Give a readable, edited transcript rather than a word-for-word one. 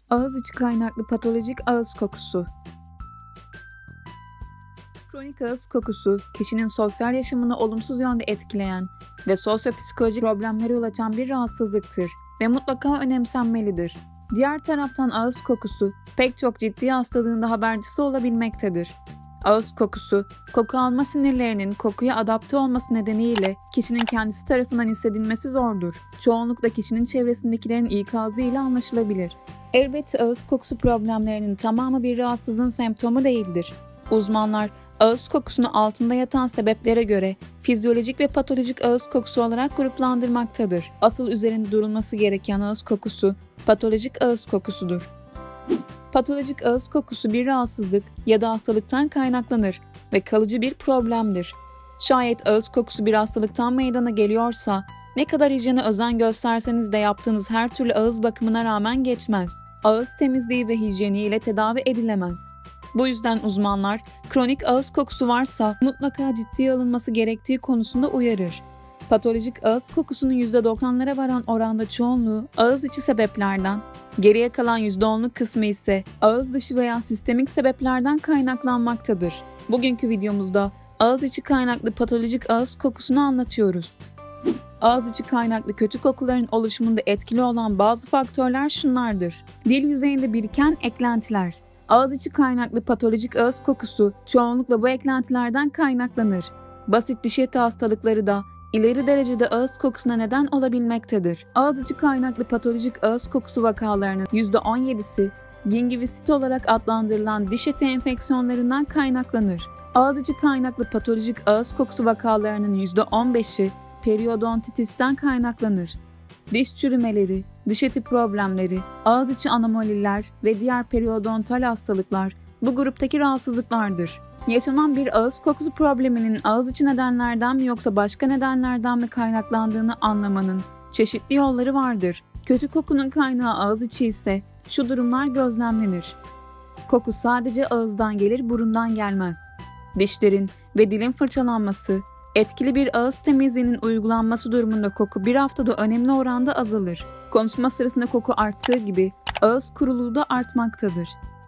Ağız içi kaynaklı patolojik ağız kokusu. Kronik ağız kokusu, kişinin sosyal yaşamını olumsuz yönde etkileyen ve sosyopsikolojik problemlere yol açan bir rahatsızlıktır ve mutlaka önemsenmelidir. Diğer taraftan ağız kokusu, pek çok ciddi hastalığın da habercisi olabilmektedir. Ağız kokusu, koku alma sinirlerinin kokuya adapte olması nedeniyle kişinin kendisi tarafından hissedilmesi zordur. Çoğunlukla kişinin çevresindekilerin ikazı ile anlaşılabilir. Elbette ağız kokusu problemlerinin tamamı bir rahatsızlığın semptomu değildir. Uzmanlar, ağız kokusunu altında yatan sebeplere göre fizyolojik ve patolojik ağız kokusu olarak gruplandırmaktadır. Asıl üzerinde durulması gereken ağız kokusu, patolojik ağız kokusudur. Patolojik ağız kokusu bir rahatsızlık ya da hastalıktan kaynaklanır ve kalıcı bir problemdir. Şayet ağız kokusu bir hastalıktan meydana geliyorsa, ne kadar hijyene özen gösterseniz de yaptığınız her türlü ağız bakımına rağmen geçmez. Ağız temizliği ve hijyeni ile tedavi edilemez. Bu yüzden uzmanlar, kronik ağız kokusu varsa mutlaka ciddiye alınması gerektiği konusunda uyarır. Patolojik ağız kokusunun %90'lara varan oranda çoğunluğu ağız içi sebeplerden, geriye kalan %10'luk kısmı ise ağız dışı veya sistemik sebeplerden kaynaklanmaktadır. Bugünkü videomuzda ağız içi kaynaklı patolojik ağız kokusunu anlatıyoruz. Ağız içi kaynaklı kötü kokuların oluşumunda etkili olan bazı faktörler şunlardır. Dil yüzeyinde biriken eklentiler. Ağız içi kaynaklı patolojik ağız kokusu çoğunlukla bu eklentilerden kaynaklanır. Basit diş eti hastalıkları da ileri derecede ağız kokusuna neden olabilmektedir. Ağız içi kaynaklı patolojik ağız kokusu vakalarının %17'si gingivisit olarak adlandırılan diş eti enfeksiyonlarından kaynaklanır. Ağız içi kaynaklı patolojik ağız kokusu vakalarının %15'i periyodontitisten kaynaklanır. Diş çürümeleri, diş eti problemleri, ağız içi anomaliler ve diğer periyodontal hastalıklar bu gruptaki rahatsızlıklardır. Yaşanan bir ağız kokusu probleminin ağız içi nedenlerden mi yoksa başka nedenlerden mi kaynaklandığını anlamanın çeşitli yolları vardır. Kötü kokunun kaynağı ağız içi ise şu durumlar gözlemlenir. Koku sadece ağızdan gelir, burundan gelmez. Dişlerin ve dilin fırçalanması, etkili bir ağız temizliğinin uygulanması durumunda koku bir haftada önemli oranda azalır. Konuşma sırasında koku arttığı gibi ağız kuruluğu da artmaktadır.